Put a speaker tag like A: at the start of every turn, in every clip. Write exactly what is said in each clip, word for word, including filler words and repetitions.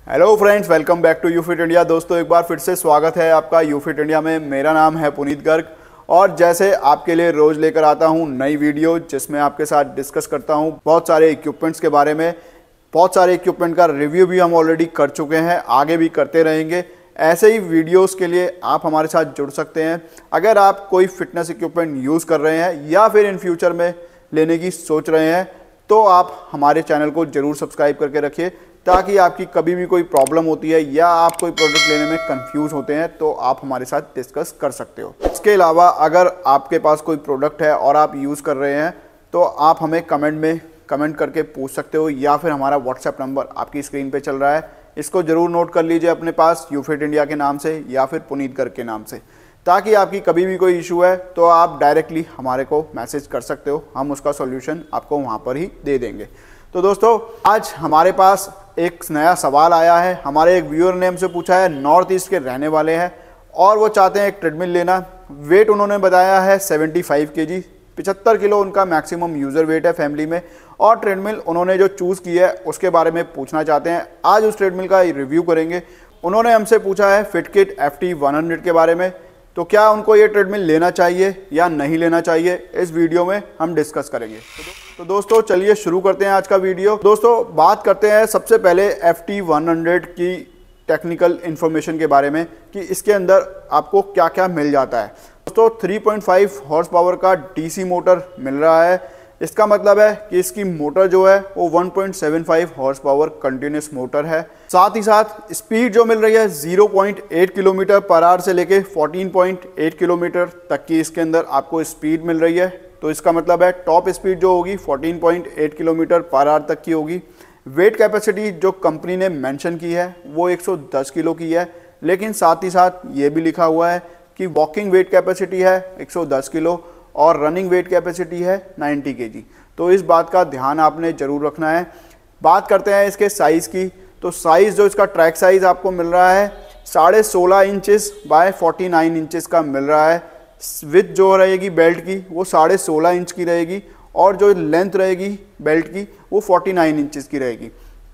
A: Hello friends, welcome back to YouFit India. दोस्तों एक बार फिर से स्वागत है आपका यूफिट इंडिया में। मेरा नाम है पुनीत गर्ग और जैसे आपके लिए रोज़ लेकर आता हूं नई वीडियो जिसमें आपके साथ डिस्कस करता हूं बहुत सारे इक्विपमेंट्स के बारे में। बहुत सारे इक्विपमेंट का रिव्यू भी हम ऑलरेडी कर चुके हैं, आगे भी करते रहेंगे। ऐसे ही वीडियोस के लिए आप हमारे साथ जुड़ सकते हैं। अगर आप कोई फिटनेस इक्विपमेंट यूज़ कर रहे हैं या फिर इन फ्यूचर में लेने की सोच रहे हैं तो आप हमारे चैनल को ज़रूर सब्सक्राइब करके रखिए, ताकि आपकी कभी भी कोई प्रॉब्लम होती है या आप कोई प्रोडक्ट लेने में कंफ्यूज होते हैं तो आप हमारे साथ डिस्कस कर सकते हो। इसके अलावा अगर आपके पास कोई प्रोडक्ट है और आप यूज़ कर रहे हैं तो आप हमें कमेंट में कमेंट करके पूछ सकते हो, या फिर हमारा व्हाट्सएप नंबर आपकी स्क्रीन पे चल रहा है, इसको ज़रूर नोट कर लीजिए अपने पास, यूफिट इंडिया के नाम से या फिर पुनीत गर्ग के नाम से, ताकि आपकी कभी भी कोई इशू है तो आप डायरेक्टली हमारे को मैसेज कर सकते हो। हम उसका सॉल्यूशन आपको वहाँ पर ही दे देंगे। तो दोस्तों आज हमारे पास एक नया सवाल आया है। हमारे एक व्यूअर ने हमसे पूछा है, नॉर्थ ईस्ट के रहने वाले हैं और वो चाहते हैं एक ट्रेडमिल लेना। वेट उन्होंने बताया है पचहत्तर केजी, पचहत्तर किलो उनका मैक्सिमम यूज़र वेट है फैमिली में, और ट्रेडमिल उन्होंने जो चूज़ की है उसके बारे में पूछना चाहते हैं। आज उस ट्रेडमिल का रिव्यू करेंगे। उन्होंने हमसे पूछा है Fitkit F T one hundred के बारे में, तो क्या उनको ये ट्रेडमिल लेना चाहिए या नहीं लेना चाहिए, इस वीडियो में हम डिस्कस करेंगे। तो दोस्तों चलिए शुरू करते हैं आज का वीडियो। दोस्तों बात करते हैं सबसे पहले एफ टी वन हंड्रेड की टेक्निकल इन्फॉर्मेशन के बारे में कि इसके अंदर आपको क्या क्या मिल जाता है। दोस्तों three point five horse power का डीसी मोटर मिल रहा है। इसका मतलब है कि इसकी मोटर जो है वो one point seven five horse power continuous motor है। साथ ही साथ स्पीड जो मिल रही है zero point eight kilometre per hour से लेके फोर्टीन पॉइंट एट किलोमीटर तक की इसके अंदर आपको स्पीड मिल रही है। तो इसका मतलब है टॉप स्पीड जो होगी fourteen point eight kilometre per hour तक की होगी। वेट कैपेसिटी जो कंपनी ने मेंशन की है वो एक सौ दस किलो की है, लेकिन साथ ही साथ ये भी लिखा हुआ है कि वॉकिंग वेट कैपेसिटी है एक सौ दस किलो और रनिंग वेट कैपेसिटी है नाइन्टी केजी। तो इस बात का ध्यान आपने ज़रूर रखना है। बात करते हैं इसके साइज़ की। तो साइज़ जो इसका ट्रैक साइज़ आपको मिल रहा है साढ़े सोलह inches by forty nine inches का मिल रहा है। विथ जो रहेगी बेल्ट की वो साढ़े सोलह इंच की रहेगी और जो लेंथ रहेगी बेल्ट की वो फोर्टी नाइन इंचज़ की रहेगी।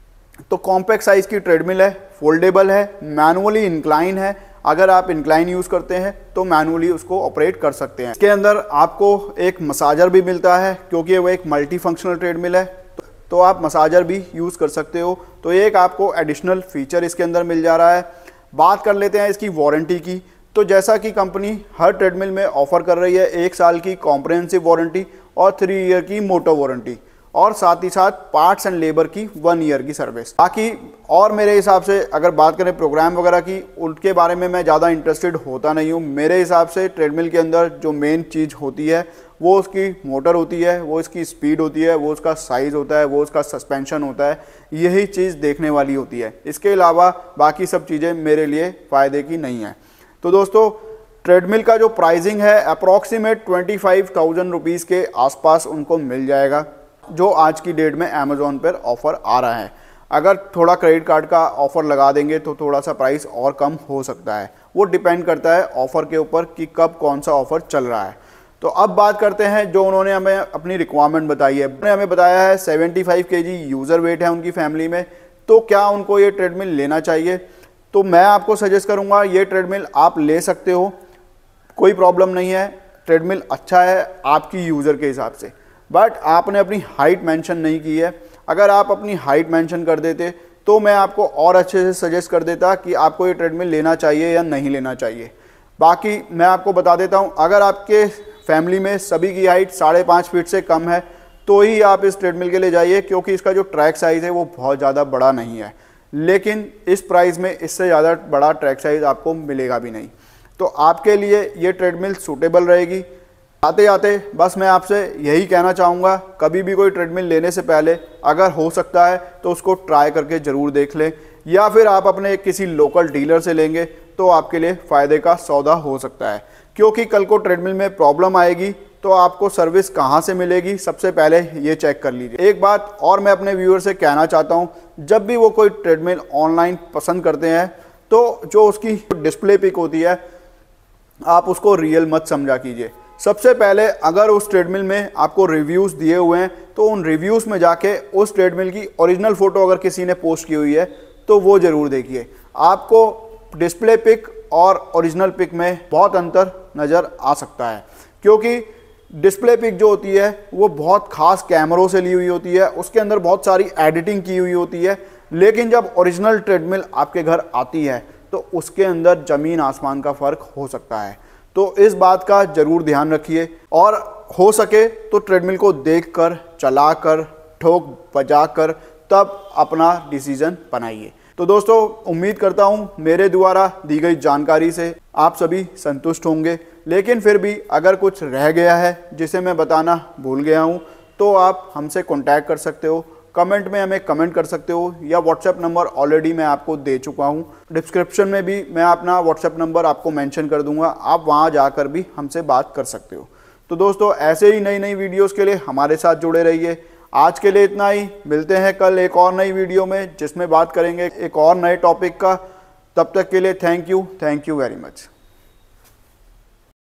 A: तो कॉम्पैक्ट साइज़ की ट्रेडमिल है, फोल्डेबल है, मैनुअली इंक्लाइन है। अगर आप इंक्लाइन यूज़ करते हैं तो मैनुअली उसको ऑपरेट कर सकते हैं। इसके अंदर आपको एक मसाजर भी मिलता है, क्योंकि वो एक मल्टी फंक्शनल ट्रेडमिल है तो आप मसाजर भी यूज़ कर सकते हो। तो एक आपको एडिशनल फीचर इसके अंदर मिल जा रहा है। बात कर लेते हैं इसकी वारंटी की। तो जैसा कि कंपनी हर ट्रेडमिल में ऑफर कर रही है, एक साल की कॉम्प्रिहेंसिव वारंटी और थ्री ईयर की मोटर वारंटी, और साथ ही साथ पार्ट्स एंड लेबर की वन ईयर की सर्विस। बाकी और मेरे हिसाब से अगर बात करें प्रोग्राम वगैरह की, उनके बारे में मैं ज़्यादा इंटरेस्टेड होता नहीं हूँ। मेरे हिसाब से ट्रेडमिल के अंदर जो मेन चीज़ होती है वो उसकी मोटर होती है, वो इसकी स्पीड होती है, वो उसका साइज़ होता है, वो उसका सस्पेंशन होता है। यही चीज़ देखने वाली होती है। इसके अलावा बाकी सब चीज़ें मेरे लिए फ़ायदे की नहीं है। तो दोस्तों ट्रेडमिल का जो प्राइसिंग है approximate twenty five thousand rupees के आसपास उनको मिल जाएगा, जो आज की डेट में अमेज़ॉन पर ऑफ़र आ रहा है। अगर थोड़ा क्रेडिट कार्ड का ऑफ़र लगा देंगे तो थोड़ा सा प्राइस और कम हो सकता है। वो डिपेंड करता है ऑफ़र के ऊपर कि कब कौन सा ऑफ़र चल रहा है। तो अब बात करते हैं जो उन्होंने हमें अपनी रिक्वायरमेंट बताई है। उन्होंने हमें बताया है seventy five KG user weight है उनकी फैमिली में, तो क्या उनको ये ट्रेडमिल लेना चाहिए? तो मैं आपको सजेस्ट करूँगा ये ट्रेडमिल आप ले सकते हो, कोई प्रॉब्लम नहीं है। ट्रेडमिल अच्छा है आपकी यूज़र के हिसाब से, बट आपने अपनी हाइट मेंशन नहीं की है। अगर आप अपनी हाइट मेंशन कर देते तो मैं आपको और अच्छे से सजेस्ट कर देता कि आपको ये ट्रेडमिल लेना चाहिए या नहीं लेना चाहिए। बाकी मैं आपको बता देता हूँ, अगर आपके फैमिली में सभी की हाइट साढ़े पाँच फीट से कम है तो ही आप इस ट्रेडमिल के लिए जाइए, क्योंकि इसका जो ट्रैक साइज़ है वो बहुत ज़्यादा बड़ा नहीं है। लेकिन इस प्राइस में इससे ज़्यादा बड़ा ट्रैक साइज़ आपको मिलेगा भी नहीं। तो आपके लिए ये ट्रेडमिल सूटेबल रहेगी। आते आते बस मैं आपसे यही कहना चाहूँगा, कभी भी कोई ट्रेडमिल लेने से पहले अगर हो सकता है तो उसको ट्राई करके ज़रूर देख लें, या फिर आप अपने किसी लोकल डीलर से लेंगे तो आपके लिए फ़ायदे का सौदा हो सकता है। क्योंकि कल को ट्रेडमिल में प्रॉब्लम आएगी तो आपको सर्विस कहाँ से मिलेगी, सबसे पहले ये चेक कर लीजिए। एक बात और मैं अपने व्यूअर से कहना चाहता हूँ, जब भी वो कोई ट्रेडमिल ऑनलाइन पसंद करते हैं तो जो उसकी डिस्प्ले पिक होती है आप उसको रियल मत समझा कीजिए। सबसे पहले अगर उस ट्रेडमिल में आपको रिव्यूज़ दिए हुए हैं तो उन रिव्यूज़ में जाके उस ट्रेडमिल की ओरिजिनल फ़ोटो अगर किसी ने पोस्ट की हुई है तो वो ज़रूर देखिए। आपको डिस्प्ले पिक और ओरिजिनल पिक में बहुत अंतर नज़र आ सकता है, क्योंकि डिस्प्ले पिक जो होती है वो बहुत ख़ास कैमरों से ली हुई होती है, उसके अंदर बहुत सारी एडिटिंग की हुई होती है। लेकिन जब ओरिजिनल ट्रेडमिल आपके घर आती है तो उसके अंदर ज़मीन आसमान का फ़र्क हो सकता है। तो इस बात का ज़रूर ध्यान रखिए और हो सके तो ट्रेडमिल को देखकर, चलाकर, ठोक बजाकर तब अपना डिसीज़न बनाइए। तो दोस्तों, उम्मीद करता हूँ मेरे द्वारा दी गई जानकारी से आप सभी संतुष्ट होंगे। लेकिन फिर भी अगर कुछ रह गया है जिसे मैं बताना भूल गया हूँ तो आप हमसे कांटेक्ट कर सकते हो, कमेंट में हमें कमेंट कर सकते हो, या व्हाट्सएप नंबर ऑलरेडी मैं आपको दे चुका हूँ। डिस्क्रिप्शन में भी मैं अपना व्हाट्सएप नंबर आपको मेंशन कर दूंगा, आप वहाँ जाकर भी हमसे बात कर सकते हो। तो दोस्तों, ऐसे ही नई नई वीडियोस के लिए हमारे साथ जुड़े रहिए। आज के लिए इतना ही, मिलते हैं कल एक और नई वीडियो में जिसमें बात करेंगे एक और नए टॉपिक का। तब तक के लिए thank you thank you very much.